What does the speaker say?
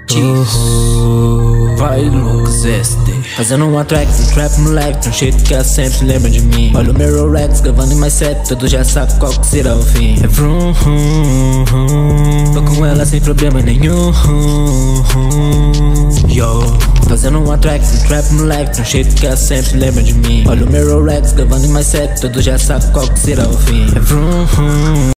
Vai Lucas SD fazendo uma track de trap moleque, de um jeito que ela sempre lembra de mim. Olha o meu Rolex gravando em mais set, todo já sabe qual que será o fim. É vrum, tô com ela sem problema nenhum. Yo, fazendo uma track de trap moleque, de um jeito que ela sempre lembra de mim. Olha o meu Rolex gravando em mais set, todo já sabe qual que será o fim. É vrum.